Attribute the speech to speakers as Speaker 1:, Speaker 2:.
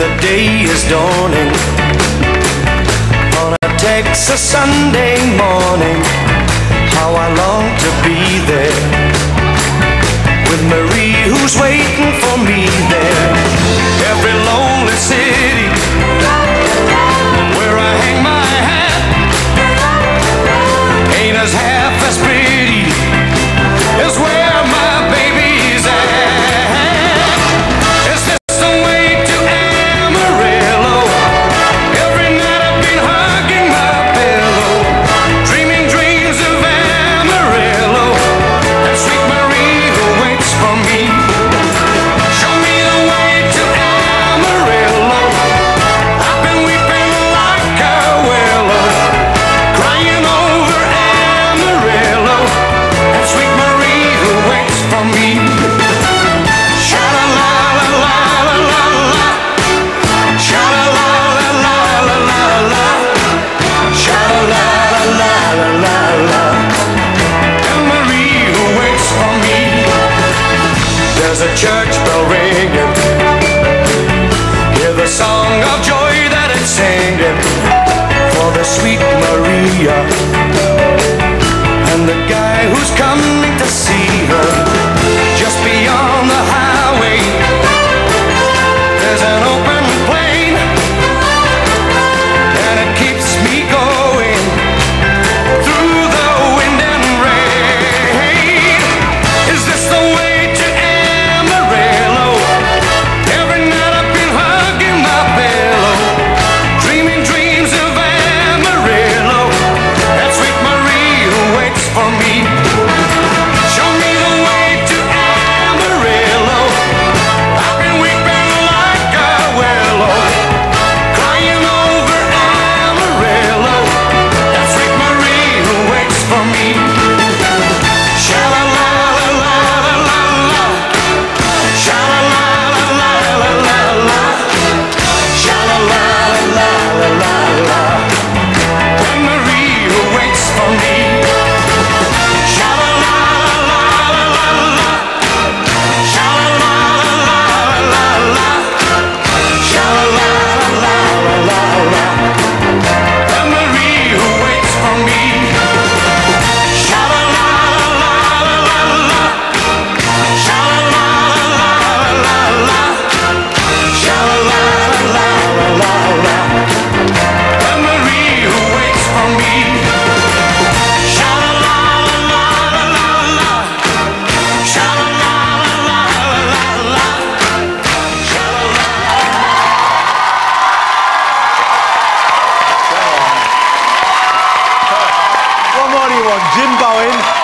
Speaker 1: the day is dawning on a Texas Sunday morning. How I long to be there with Marie, who's waiting for me there. Every lonely city where I hang my hat ain't as half as pretty as where my baby's at. Is this the way to Amarillo? Every night I've been hugging my pillow, dreaming dreams of Amarillo and sweet Marie who waits for me. Show me the way to Amarillo. I've been weeping like a willow, crying over Amarillo and sweet Marie who waits for me. Sha-la-la-la-la-la-la-la, sha-la-la-la-la-la-la, sha-la-la-la-la-la-la, and Marie who waits for me. There's a church bell ringing, hear the song of joy that it's singing for the sweet Maria and the guy who's coming to see her. Just beyond the highway there's an open plain, and it keeps me going through the wind and rain. Is this the way to Amarillo? Every night I've been hugging my pillow, dreaming dreams of Amarillo and sweet Marie who waits for me. Show me the way to Amarillo. I've been weeping like a willow, crying over Amarillo and sweet Marie who waits for me. Sha-la-la-la-la-la-la, sha-la-la-la-la-la-la, sha-la-la-la-la-la-la, and Marie who waits for me. Sha-la-la-la-la-la-la, sha-la-la-la-la-la-la, sha-la-la-la-la-la-la, and Marie who waits for me. Sha-la-la-la-la-la-la, sha-la-la-la-la-la-la, sha-la-la-la-la-la-la, and Marie who waits for me. Sha-la-la-la-la-la-la, sha-la-la-la-la-la-la,
Speaker 2: What more do you want? Jim Bowen?